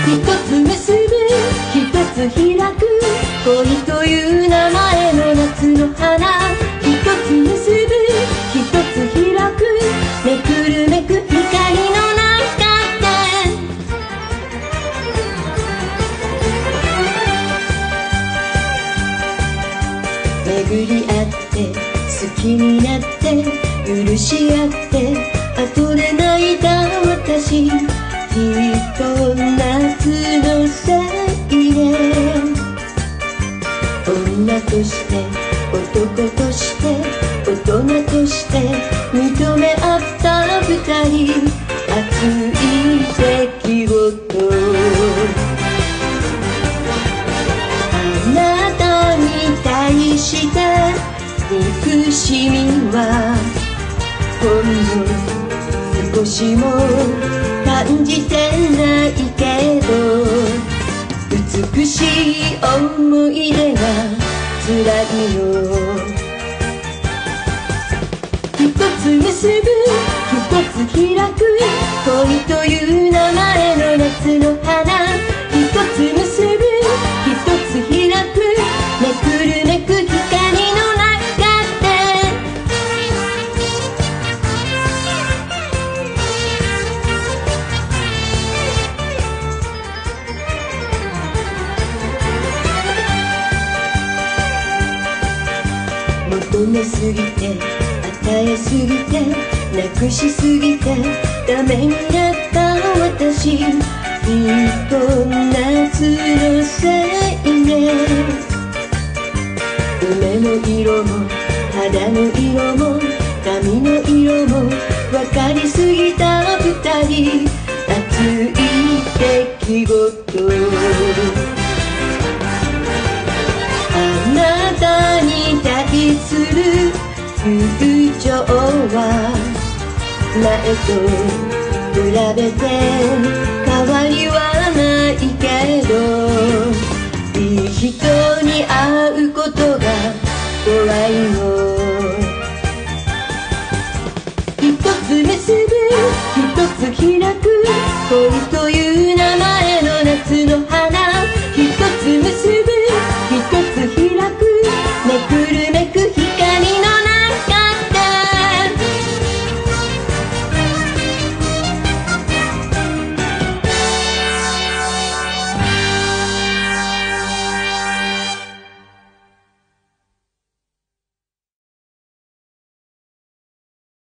つ結ぶ一つ開く恋という名前の夏の花。一つ結ぶ一つ開くめくるめく光の中で巡り合って好きになって許し合って後で泣いた私、きっと夏のせいで女として男として大人として認め合った二人、熱い出来事。あなたに対して憎しみはほんの少しも感じてないけど、美しい思い出が辛いの。一つ結ぶ一つ開く恋という名前の夏の花。一つ結ぶ一つ開くめくるめく光の中で求めすぎて与えすぎてなくしすぎてダメになった私、きっと夏のせいで梅の色も肌の色も髪の色も分かりすぎた二人、熱い出来事。あなたに対する友情は前と比べて